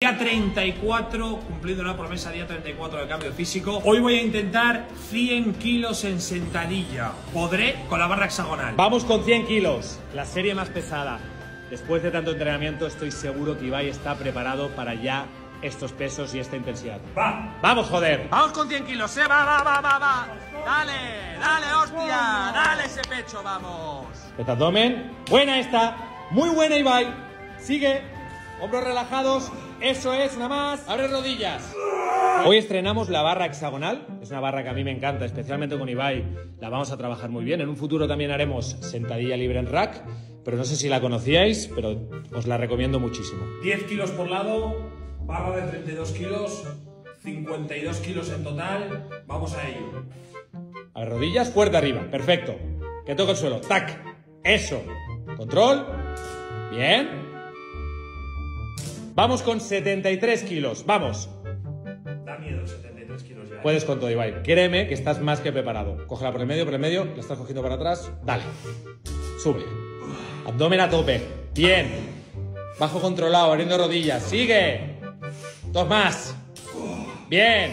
Día 34, cumpliendo la promesa, día 34 del cambio físico. Hoy voy a intentar 100 kilos en sentadilla. ¿Podré con la barra hexagonal? Vamos con 100 kilos, la serie más pesada. Después de tanto entrenamiento estoy seguro que Ibai está preparado para ya estos pesos y esta intensidad. ¡Va! ¡Vamos, joder! ¡Vamos con 100 kilos! ¡Va! ¡Dale, hostia! ¡Dale ese pecho, vamos! Abdomen. Buena esta. Muy buena, Ibai. Sigue. Hombros relajados. Eso es, nada más. Abre rodillas. Hoy estrenamos la barra hexagonal. Es una barra que a mí me encanta, especialmente con Ibai. La vamos a trabajar muy bien. En un futuro también haremos sentadilla libre en rack, pero no sé si la conocíais, pero os la recomiendo muchísimo. 10 kilos por lado, barra de 32 kilos, 52 kilos en total. Vamos a ello. A ver, rodillas, fuerte arriba. Perfecto. Que toque el suelo. ¡Tac! Eso. Control. Bien. Vamos con 73 kilos. Vamos. Da miedo 73 kilos ya. Puedes con todo, Ibai. Créeme que estás más que preparado. Cógela por el medio, la estás cogiendo para atrás. Dale. Sube. Abdomen a tope. Bien. Bajo controlado, abriendo rodillas. Sigue. Dos más. Bien.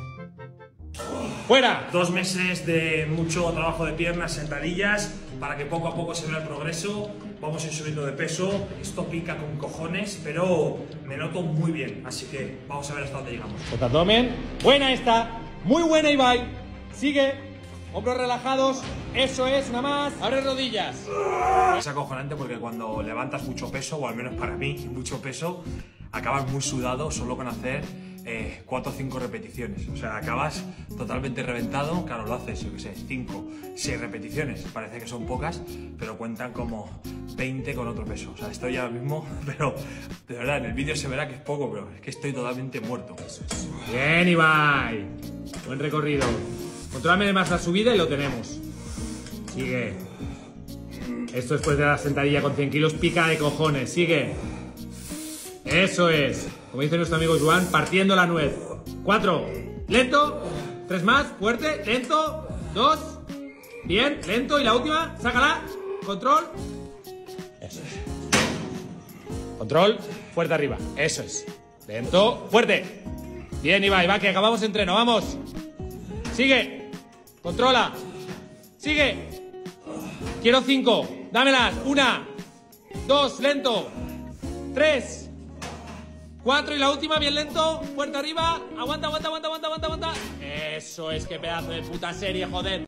Fuera. 2 meses de mucho trabajo de piernas, sentadillas, para que poco a poco se vea el progreso. Vamos a ir subiendo de peso. Esto pica con cojones, pero me noto muy bien. Así que vamos a ver hasta dónde llegamos. Con abdomen. Buena esta. Muy buena, Ibai. Sigue. Hombros relajados. Eso es, nada más. Abre rodillas. Es acojonante porque cuando levantas mucho peso, o al menos para mí, mucho peso, acabas muy sudado solo con hacer 4 o 5 repeticiones. O sea, acabas totalmente reventado. Claro, lo haces, yo qué sé, 5, 6 repeticiones. Parece que son pocas, pero cuentan como 20 con otro peso. O sea, estoy ahora mismo, pero de verdad, en el vídeo se verá que es poco, pero es que estoy totalmente muerto. Bien, Ibai. Buen recorrido. Contrólame más la subida y lo tenemos. Sigue. Esto después de la sentadilla con 100 kilos, pica de cojones. Sigue. Eso es. Como dice nuestro amigo Joan, partiendo la nuez. 4. Lento. 3 más. Fuerte. Lento. 2. Bien. Lento. Y la última. Sácala. Control. Eso es. Control. Fuerte arriba. Eso es. Lento. Fuerte. Bien, Ibai. Va, que acabamos entreno. Vamos. Sigue. Controla. Sigue. Quiero 5. Dámelas. 1. 2. Lento. 3. 4 y la última, bien lento, fuerte arriba, aguanta. Eso es, que pedazo de puta serie, joder.